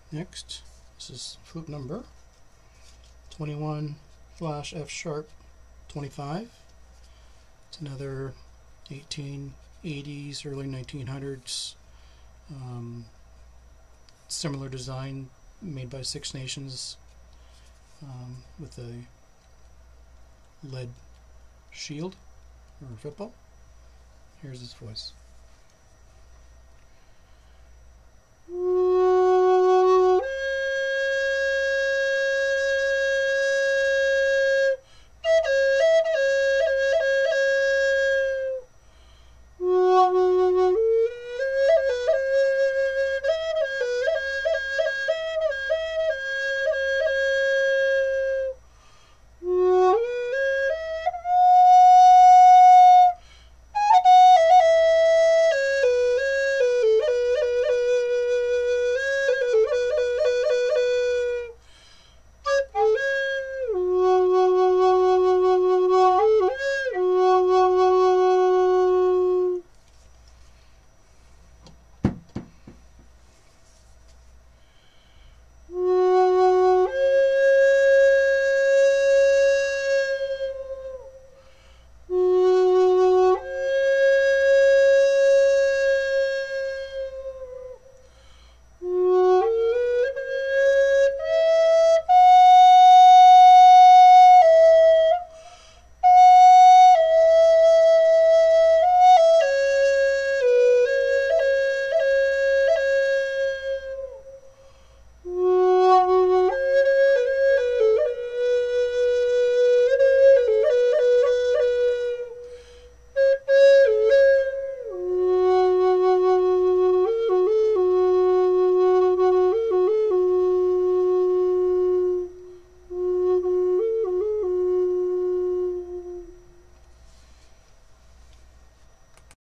Next, this is flute number 21/F sharp 25. It's another 1880s, early 1900s similar design made by Six Nations with a lead shield or football. Here's his voice.